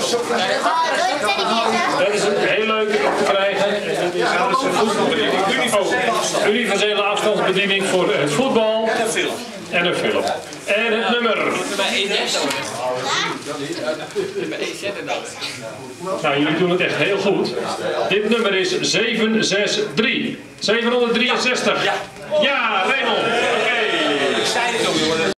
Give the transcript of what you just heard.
Dat is heel leuk om te krijgen. Universele afstandsbediening voor het voetbal. En een film. En het nummer. Nou, jullie doen het echt heel goed. Dit nummer is 763. 763. Ja, Raymond. Oké. Ik zei het ook, jongen.